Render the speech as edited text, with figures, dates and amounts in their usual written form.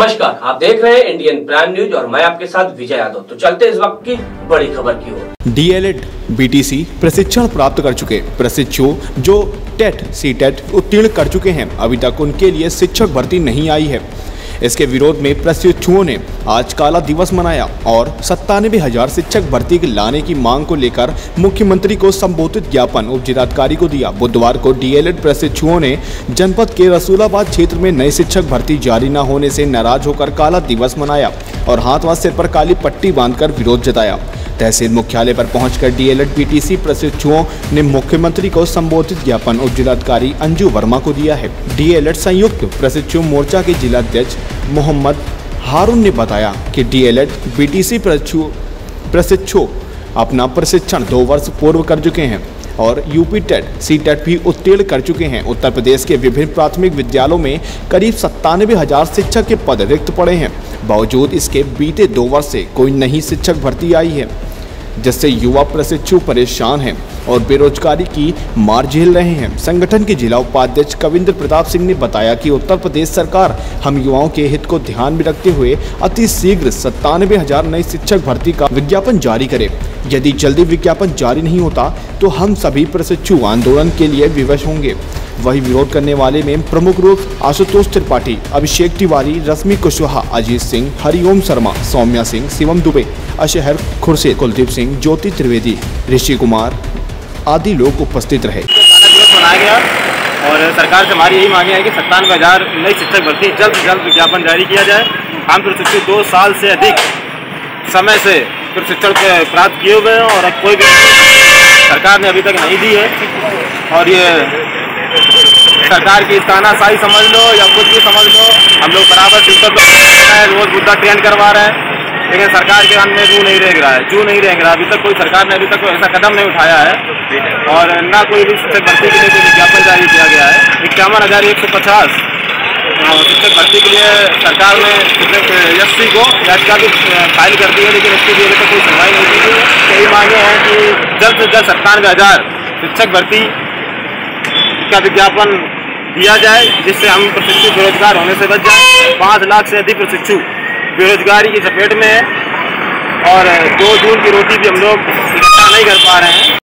नमस्कार, आप देख रहे हैं इंडियन प्राइम न्यूज और मैं आपके साथ विजय यादव। तो चलते इस वक्त की बड़ी खबर की ओर। डीएलएड बीटीसी प्रशिक्षण प्राप्त कर चुके प्रशिक्षु जो टेट सीटेट उत्तीर्ण कर चुके हैं, अभी तक उनके लिए शिक्षक भर्ती नहीं आई है। इसके विरोध में प्रशिक्षुओं ने आज काला दिवस मनाया और 97,000 शिक्षक भर्ती लाने की मांग को लेकर मुख्यमंत्री को संबोधित ज्ञापन उप जिलाधिकारी को दिया। बुधवार को डीएलएड प्रशिक्षुओं ने जनपद के रसूलाबाद क्षेत्र में नए शिक्षक भर्ती जारी न होने से नाराज होकर काला दिवस मनाया और हाथ व सिर पर काली पट्टी बांधकर विरोध जताया। तहसील मुख्यालय पर पहुंचकर डीएलएड बीटीसी प्रशिक्षुओं ने मुख्यमंत्री को संबोधित ज्ञापन उप जिलाधिकारी अंजू वर्मा को दिया है। डीएलएड संयुक्त प्रशिक्षु मोर्चा के जिलाध्यक्ष मोहम्मद हारून ने बताया कि डीएलएड बीटीसी प्रशिक्षु अपना प्रशिक्षण 2 वर्ष पूर्व कर चुके हैं और यूपी टेट सीटेट भी उत्तीर्ण कर चुके हैं। उत्तर प्रदेश के विभिन्न प्राथमिक विद्यालयों में करीब 97,000 शिक्षक के पद रिक्त पड़े हैं। बावजूद इसके बीते 2 वर्ष से कोई नई शिक्षक भर्ती आई है, जिससे युवा प्रशिक्षु परेशान हैं और बेरोजगारी की मार झेल रहे हैं। संगठन के जिला उपाध्यक्ष कविंद्र प्रताप सिंह ने बताया कि उत्तर प्रदेश सरकार हम युवाओं के हित को ध्यान में रखते हुए अति शीघ्र 97,000 नई शिक्षक भर्ती का विज्ञापन जारी करे। यदि जल्दी विज्ञापन जारी नहीं होता तो हम सभी प्रशिक्षु आंदोलन के लिए विवश होंगे। वही विरोध करने वाले में प्रमुख रूप आशुतोष त्रिपाठी, अभिषेक तिवारी, रश्मि कुशवाहा, अजीत सिंह, हरिओम शर्मा, सौम्या सिंह, शिवम दुबे, अशहर खुर्शीद, कुलदीप सिंह, ज्योति त्रिवेदी, ऋषि कुमार आदि लोग उपस्थित रहे। बनाया गया और सरकार से हमारी यही मांगे है कि 97,000 नई शिक्षक भर्ती जल्द से जल्द विज्ञापन जारी किया जाए। हम प्रशिक्षु 2 साल से अधिक समय से प्रशिक्षण प्राप्त किए हुए हैं और कोई भी सरकार ने अभी तक नहीं दी है। और ये सरकार की तानाशाही समझ लो या कुछ भी समझ लो, हम लोग बराबर शिक्षक रोज मुद्दा ट्रेंड करवा रहे हैं, लेकिन सरकार के कान में जू नहीं रेंग रहा है। अभी तक कोई सरकार ने ऐसा कदम नहीं उठाया है और ना कोई भी शिक्षक भर्ती के लिए कोई विज्ञापन जारी किया गया है। 51,150 शिक्षक भर्ती के लिए सरकार ने एससी को याचिका भी फाइल कर दी है, लेकिन इसके लिए अभी तक कोई सुनवाई नहीं की है। यही मांगे हैं कि जल्द से जल्द 97,000 शिक्षक भर्ती का विज्ञापन दिया जाए, जिससे हम प्रशिक्षु बेरोजगार होने से बच जाए। 5 लाख से अधिक प्रशिक्षु बेरोजगारी की चपेट में है और 2 जून की रोटी भी हम लोग इकट्ठा नहीं कर पा रहे हैं।